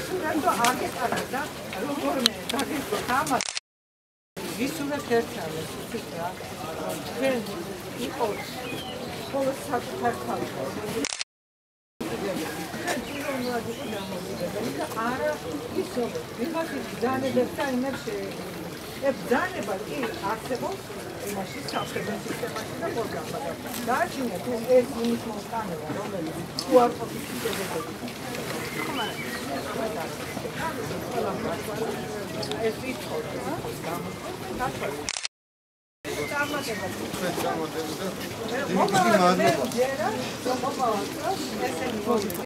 სურათო აგეყარა და როგორმე დაგეწყოთ ამას ვისურვებთ ერთმანეთს იცით რა ჩვენ იყოს ხოლო საკუთარ თავში პიროვნულად იყო დამოკიდებული და არა ისოვე ვიღაცის ბრძანებებს და იმებს ბრძანება კი არსებობს იმაში სამხედრო სისტემაში და პროგრამაში გააჩინეთ თუ ეს იმის მოსყანება რომელიც თუ არ ყოფილი შედეგები ეს ვიცხოვთ რა გამოცხადდა